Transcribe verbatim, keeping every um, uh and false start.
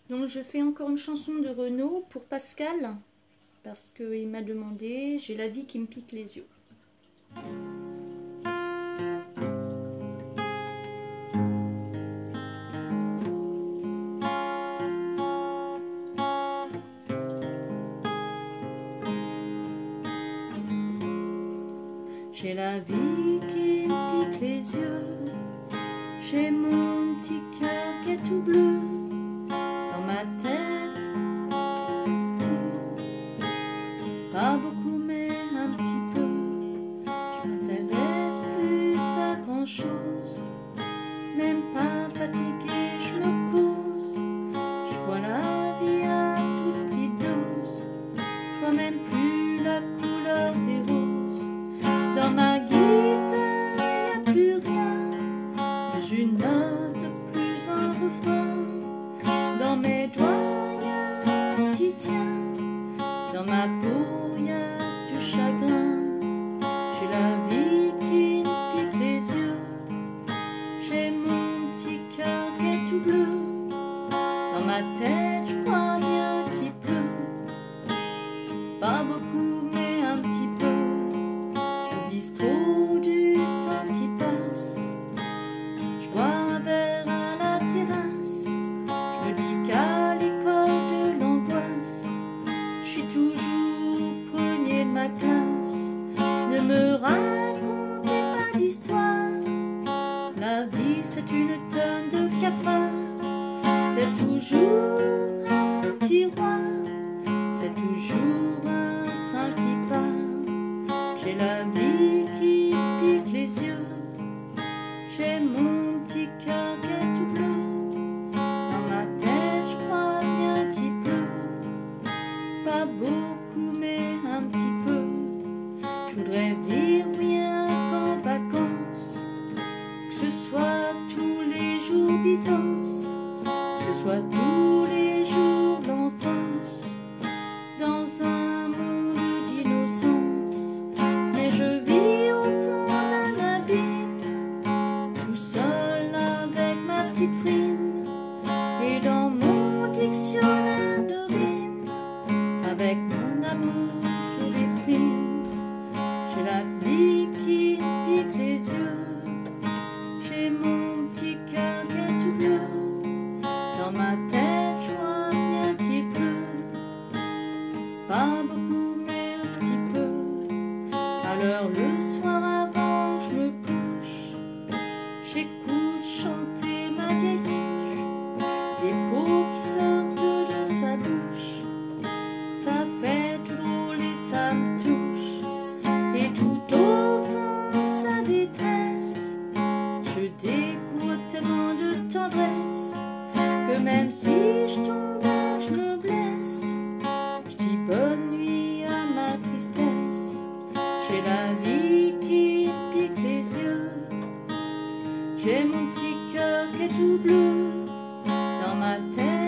Donc je fais encore une chanson de Renaud pour Pascal, parce qu'il m'a demandé, j'ai la vie qui me pique les yeux. J'ai la vie qui me pique les yeux, j'ai mon petit cœur qui est tout bleu dans ma tête. Pas beaucoup mais un petit peu, je m'intéresse plus à grand chose, même pas fatiguée je me pose, je vois la vie à toute petite dose, je vois même plus la couleur des roses. Dans ma guitare, y a plus rien, plus une note, plus un refrain. Dans mes doigts, y a rien qui tient, dans ma peau, y a du chagrin. J'ai la vie qui me pique les yeux, j'ai mon petit cœur qui est tout bleu. Dans ma tête, je crois bien qu'il pleut, pas beaucoup mais un petit peu. Trop du temps qui passe, je bois un verre à la terrasse, je me dis qu'à l'école de l'angoisse, je suis toujours premier de ma classe. Ne me racontez pas d'histoire, la vie c'est une tonne de cafards, c'est toujours un petit roi, c'est toujours un train qui part. J'ai la vie qui pique les yeux, j'ai mon petit cœur qui est tout bleu. Dans ma tête, je crois bien qu'il pleut, pas beaucoup mais un petit peu. Je voudrais vivre rien qu'en vacances, que ce soit tous les jours Byzance, que ce soit tous les jours l'enfance, dans un monde d'innocence. Mais je vis au fond d'un abîme, tout seul avec ma petite frime, et dans mon dictionnaire de rimes, avec mon amour je déprime. J'ai la vie qui pique les yeux, j'ai mon petit cœur qui est tout bleu. Dans ma tête je vois bien qu'il pleut, pas beaucoup mais un petit peu. Alors le soir avant je me couche, j'écoute chanter ma vieille souche, les pots qui sortent de sa bouche, ça fait tout drôle et ça me touche. Et tout au fond de sa détresse, je découvre tellement de tendresse, que même si je tombe et je me blesse, je dis bonne nuit à ma tristesse. J'ai la vie qui pique les yeux, j'ai mon petit cœur qui est tout bleu. Dans ma tête